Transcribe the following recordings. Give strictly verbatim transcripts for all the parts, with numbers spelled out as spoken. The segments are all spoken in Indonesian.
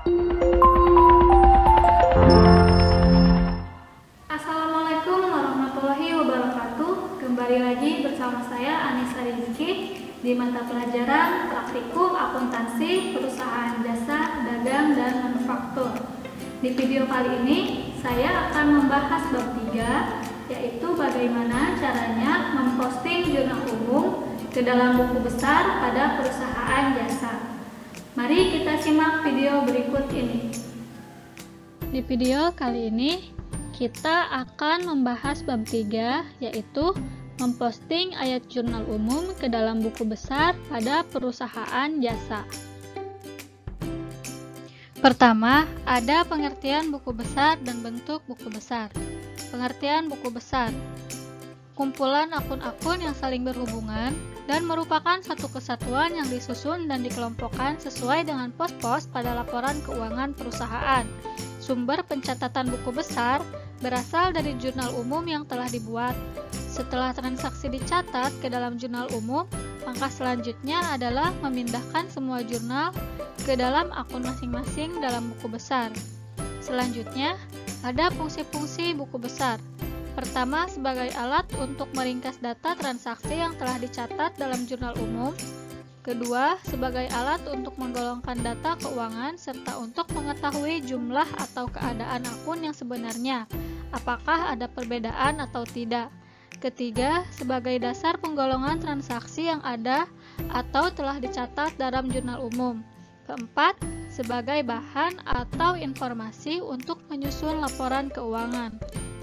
Assalamualaikum warahmatullahi wabarakatuh. Kembali lagi bersama saya Anissa Rizky di mata pelajaran Praktikum Akuntansi Perusahaan Jasa Dagang dan Manufaktur. Di video kali ini saya akan membahas bab tiga, yaitu bagaimana caranya memposting jurnal umum ke dalam buku besar pada perusahaan jasa. Mari kita simak video berikut ini. Di video kali ini kita akan membahas bab tiga, yaitu memposting ayat jurnal umum ke dalam buku besar pada perusahaan jasa. Pertama, ada pengertian buku besar dan bentuk buku besar. Pengertian buku besar: kumpulan akun-akun yang saling berhubungan dan merupakan satu kesatuan yang disusun dan dikelompokkan sesuai dengan pos-pos pada laporan keuangan perusahaan. Sumber pencatatan buku besar berasal dari jurnal umum yang telah dibuat. Setelah transaksi dicatat ke dalam jurnal umum, langkah selanjutnya adalah memindahkan semua jurnal ke dalam akun masing-masing dalam buku besar. Selanjutnya, ada fungsi-fungsi buku besar. Pertama, sebagai alat untuk meringkas data transaksi yang telah dicatat dalam jurnal umum. Kedua, sebagai alat untuk menggolongkan data keuangan serta untuk mengetahui jumlah atau keadaan akun yang sebenarnya, apakah ada perbedaan atau tidak. Ketiga, sebagai dasar penggolongan transaksi yang ada atau telah dicatat dalam jurnal umum. Keempat, sebagai bahan atau informasi untuk menyusun laporan keuangan.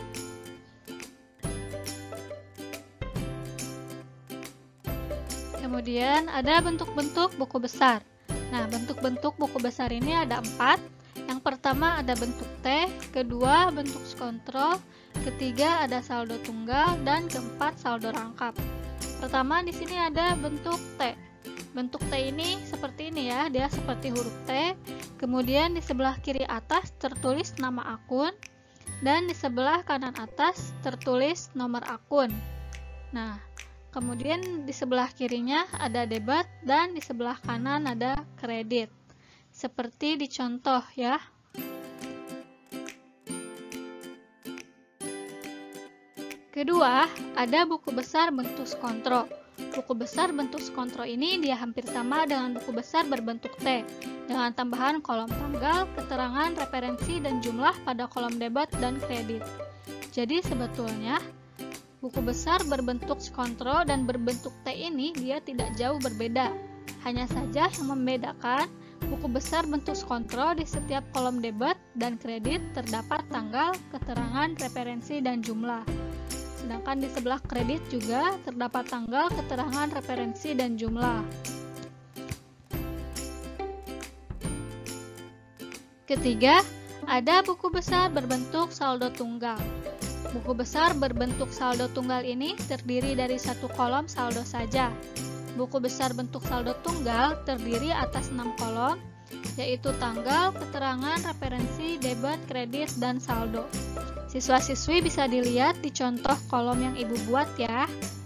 Kemudian ada bentuk-bentuk buku besar. Nah, bentuk-bentuk buku besar ini ada empat. Yang pertama ada bentuk T, kedua bentuk skontrol, ketiga ada saldo tunggal, dan keempat saldo rangkap. Pertama di sini ada bentuk T. Bentuk T ini seperti ini ya, dia seperti huruf T. Kemudian di sebelah kiri atas tertulis nama akun, dan di sebelah kanan atas tertulis nomor akun. Nah, kemudian di sebelah kirinya ada debit dan di sebelah kanan ada kredit. Seperti di contoh ya. Kedua, ada buku besar bentuk skontro. Buku besar bentuk skontro ini dia hampir sama dengan buku besar berbentuk T, dengan tambahan kolom tanggal, keterangan, referensi, dan jumlah pada kolom debit dan kredit. Jadi sebetulnya buku besar berbentuk skontro dan berbentuk T ini dia tidak jauh berbeda. Hanya saja yang membedakan, buku besar bentuk skontro di setiap kolom debit dan kredit terdapat tanggal, keterangan, referensi, dan jumlah. Sedangkan di sebelah kredit juga terdapat tanggal, keterangan, referensi, dan jumlah. Ketiga, ada buku besar berbentuk saldo tunggal. Buku besar berbentuk saldo tunggal ini terdiri dari satu kolom saldo saja. Buku besar bentuk saldo tunggal terdiri atas enam kolom, yaitu tanggal, keterangan, referensi, debit, kredit, dan saldo. Siswa-siswi bisa dilihat di contoh kolom yang ibu buat ya.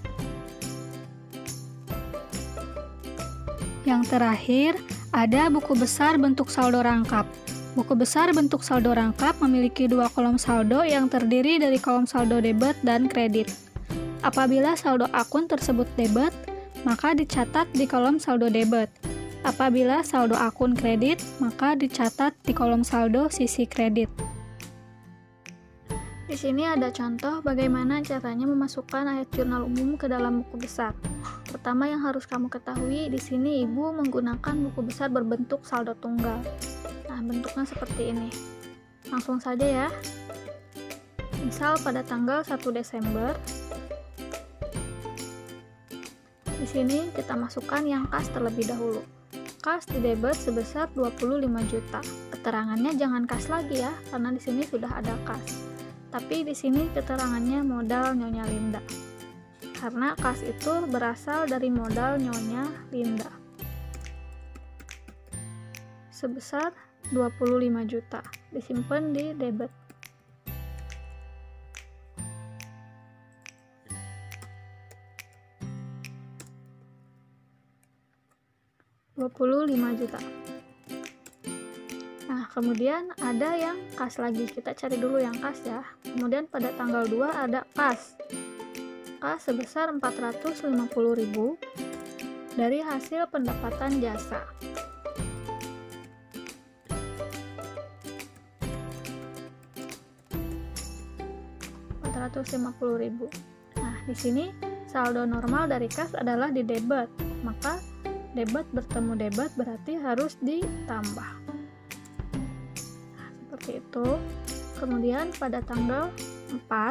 Yang terakhir, ada buku besar bentuk saldo rangkap. Buku besar bentuk saldo rangkap memiliki dua kolom saldo yang terdiri dari kolom saldo debit dan kredit. Apabila saldo akun tersebut debit, maka dicatat di kolom saldo debit. Apabila saldo akun kredit, maka dicatat di kolom saldo sisi kredit. Di sini ada contoh bagaimana caranya memasukkan ayat jurnal umum ke dalam buku besar. Pertama yang harus kamu ketahui, di sini ibu menggunakan buku besar berbentuk saldo tunggal. Nah, bentuknya seperti ini. Langsung saja ya. Misal pada tanggal satu Desember. Di sini kita masukkan yang kas terlebih dahulu. Kas di debit sebesar dua puluh lima juta. Keterangannya jangan kas lagi ya, karena di sini sudah ada kas. Tapi di sini keterangannya modal Nyonya Linda. Karena kas itu berasal dari modal Nyonya Linda. Sebesar dua puluh lima juta, disimpan di debit. dua puluh lima juta. Nah, kemudian ada yang kas lagi. Kita cari dulu yang kas ya. Kemudian pada tanggal dua ada kas. Kas sebesar empat ratus lima puluh ribu dari hasil pendapatan jasa. empat ratus lima puluh ribu. Nah, di sini saldo normal dari kas adalah di debit. Maka debit bertemu debit berarti harus ditambah. Seperti itu. Kemudian pada tanggal empat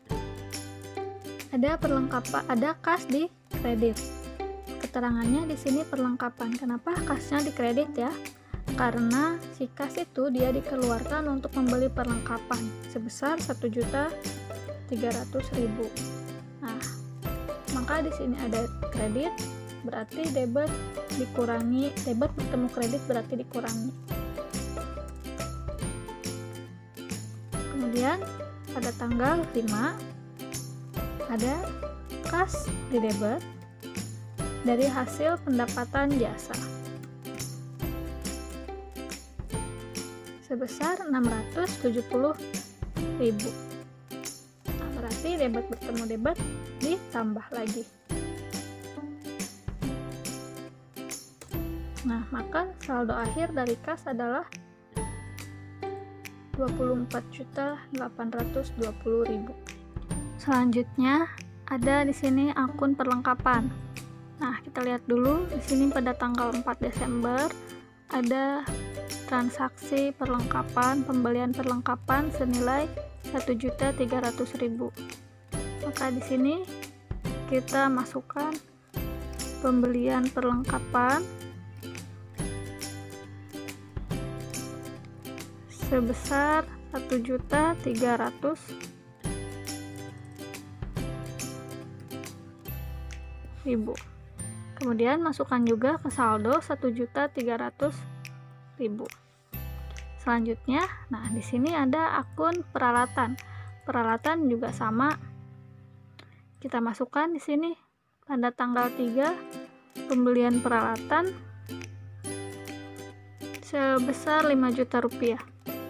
ada perlengkapan, ada kas di kredit. Keterangannya di sini perlengkapan. Kenapa kasnya di kredit ya? Karena si kas itu dia dikeluarkan untuk membeli perlengkapan sebesar satu juta tiga ratus ribu. Nah, maka di sini ada kredit berarti debit dikurangi, debit bertemu kredit berarti dikurangi. Kemudian pada tanggal lima ada kas di debit dari hasil pendapatan jasa sebesar enam ratus tujuh puluh ribu. Nah, berarti debit bertemu debit ditambah lagi. Nah, maka saldo akhir dari kas adalah dua puluh empat juta delapan ratus dua puluh ribu. Selanjutnya ada di sini akun perlengkapan. Nah, kita lihat dulu di sini pada tanggal empat Desember ada transaksi perlengkapan, pembelian perlengkapan senilai satu juta tiga ratus ribu. Maka di sini kita masukkan pembelian perlengkapan sebesar satu juta tiga ratus ribu. Kemudian masukkan juga ke saldo satu juta tiga ratus ribu. Selanjutnya, nah di sini ada akun peralatan. Peralatan juga sama. Kita masukkan di sini pada tanggal tiga pembelian peralatan sebesar lima juta rupiah.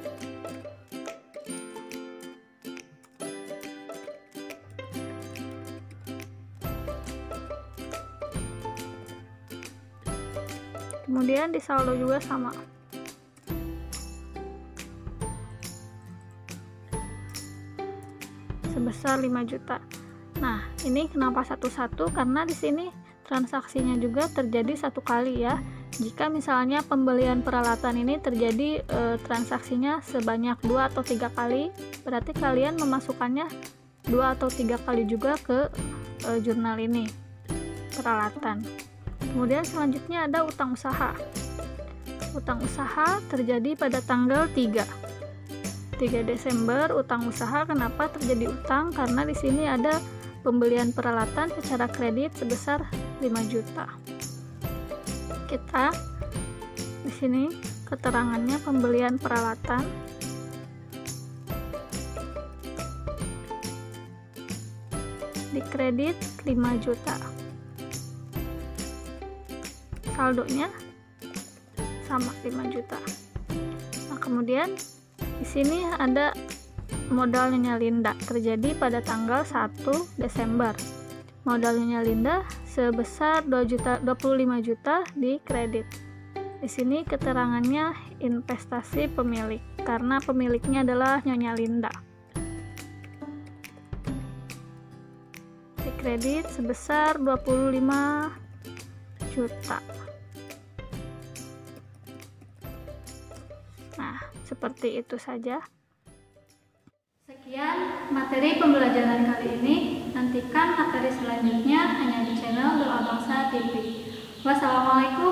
Kemudian di saldo juga sama. Sebesar lima juta. Nah, ini kenapa satu-satu? Karena di sini transaksinya juga terjadi satu kali ya. Jika misalnya pembelian peralatan ini terjadi e, transaksinya sebanyak dua atau tiga kali, berarti kalian memasukkannya dua atau tiga kali juga ke e, jurnal ini peralatan. Kemudian selanjutnya ada utang usaha. Utang usaha terjadi pada tanggal tiga Desember. Utang usaha, kenapa terjadi utang? Karena di sini ada pembelian peralatan secara kredit sebesar lima juta. Kita di sini keterangannya pembelian peralatan di kredit lima juta. Saldonya sama lima juta. Nah, kemudian di sini ada modal Nyonya Linda terjadi pada tanggal satu Desember. Modal Nyonya Linda sebesar dua puluh lima juta di kredit. Di sini keterangannya investasi pemilik karena pemiliknya adalah Nyonya Linda. Di kredit sebesar dua puluh lima juta. Nah, seperti itu saja. Sekian materi pembelajaran kali ini. Nantikan materi selanjutnya hanya di channel Doa Bangsa T V. Wassalamualaikum